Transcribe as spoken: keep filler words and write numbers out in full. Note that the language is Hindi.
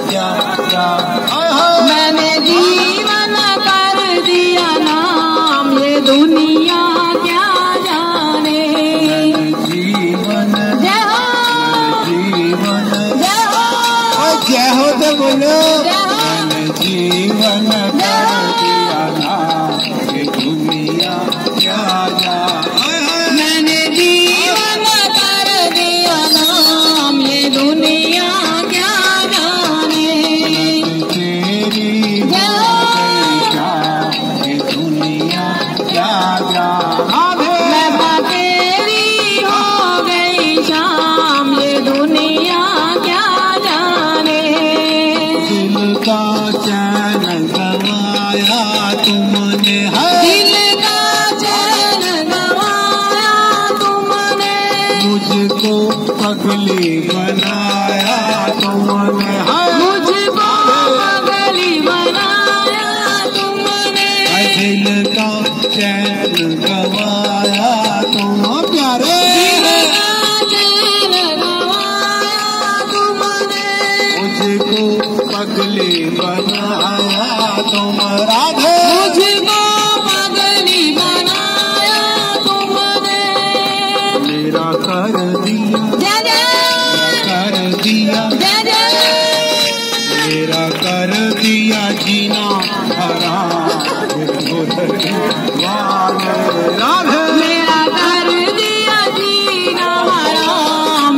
क्या क्या मैंने जीवन कर दिया नाम, ये दुनिया क्या जाने। जीवन जय हो जीवन जय हो जय हो तो बोलो। जय हो मैंने जीवन कर दिया नाम, ये दुनिया क्या जाने। मैंने जीवन कर दिया नाम, ये दुनिया क्या जाने। तेरी जय हो ये दुनिया क्या जाने। मैं तेरी हो गई शाम, ये दुनिया क्या जाने। दिल का चैन गवाया तुमने है, दिल का चैन गवाया तुमने, मुझको पगली बनाया तुमने है। मुझको पगली बनाया तुमने। दिल का चैन गवाया तुम प्यारे, दिल का चैन गवाया तुमने, मुझको पगली बनाया तुम राधे। मुझको पगली बनाया तुमने। मेरा कर दिया जय जय कर दिया जय जय मेरा कर दिया जीना